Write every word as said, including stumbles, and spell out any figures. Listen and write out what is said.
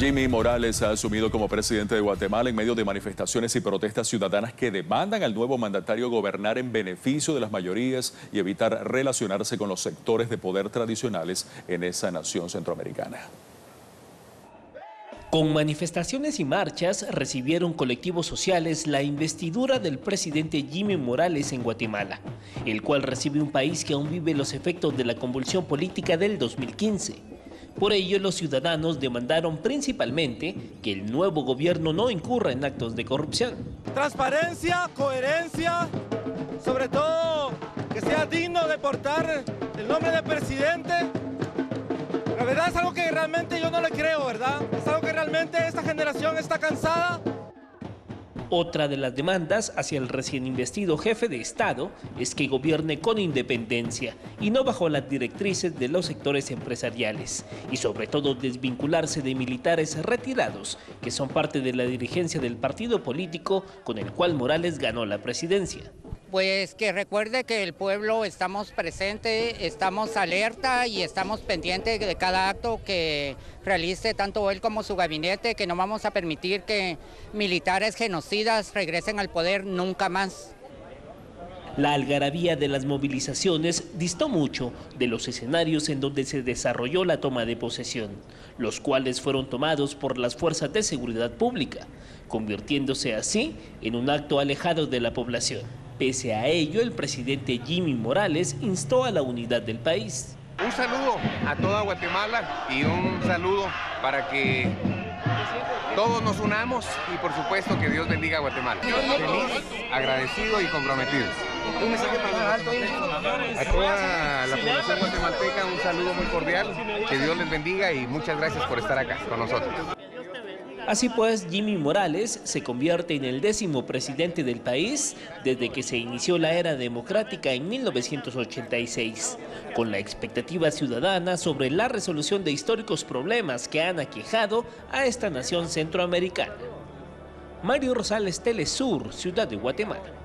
Jimmy Morales ha asumido como presidente de Guatemala en medio de manifestaciones y protestas ciudadanas que demandan al nuevo mandatario gobernar en beneficio de las mayorías y evitar relacionarse con los sectores de poder tradicionales en esa nación centroamericana. Con manifestaciones y marchas recibieron colectivos sociales la investidura del presidente Jimmy Morales en Guatemala, el cual recibe un país que aún vive los efectos de la convulsión política del dos mil quince. Por ello, los ciudadanos demandaron principalmente que el nuevo gobierno no incurra en actos de corrupción. Transparencia, coherencia, sobre todo que sea digno de portar el nombre de presidente. La verdad es algo que realmente yo no le creo, ¿verdad? Es algo que realmente esta generación está cansada. Otra de las demandas hacia el recién investido jefe de Estado es que gobierne con independencia y no bajo las directrices de los sectores empresariales y sobre todo desvincularse de militares retirados que son parte de la dirigencia del partido político con el cual Morales ganó la presidencia. Pues que recuerde que el pueblo estamos presentes, estamos alerta y estamos pendientes de cada acto que realice tanto él como su gabinete, que no vamos a permitir que militares genocidas regresen al poder nunca más. La algarabía de las movilizaciones distó mucho de los escenarios en donde se desarrolló la toma de posesión, los cuales fueron tomados por las fuerzas de seguridad pública, convirtiéndose así en un acto alejado de la población. Pese a ello, el presidente Jimmy Morales instó a la unidad del país. Un saludo a toda Guatemala y un saludo para que todos nos unamos y por supuesto que Dios bendiga a Guatemala. Feliz, agradecido y comprometido. Un mensaje para a toda la población guatemalteca, un saludo muy cordial, que Dios les bendiga y muchas gracias por estar acá con nosotros. Así pues, Jimmy Morales se convierte en el décimo presidente del país desde que se inició la era democrática en mil novecientos ochenta y seis, con la expectativa ciudadana sobre la resolución de históricos problemas que han aquejado a esta nación centroamericana. Mario Rosales, Telesur, Ciudad de Guatemala.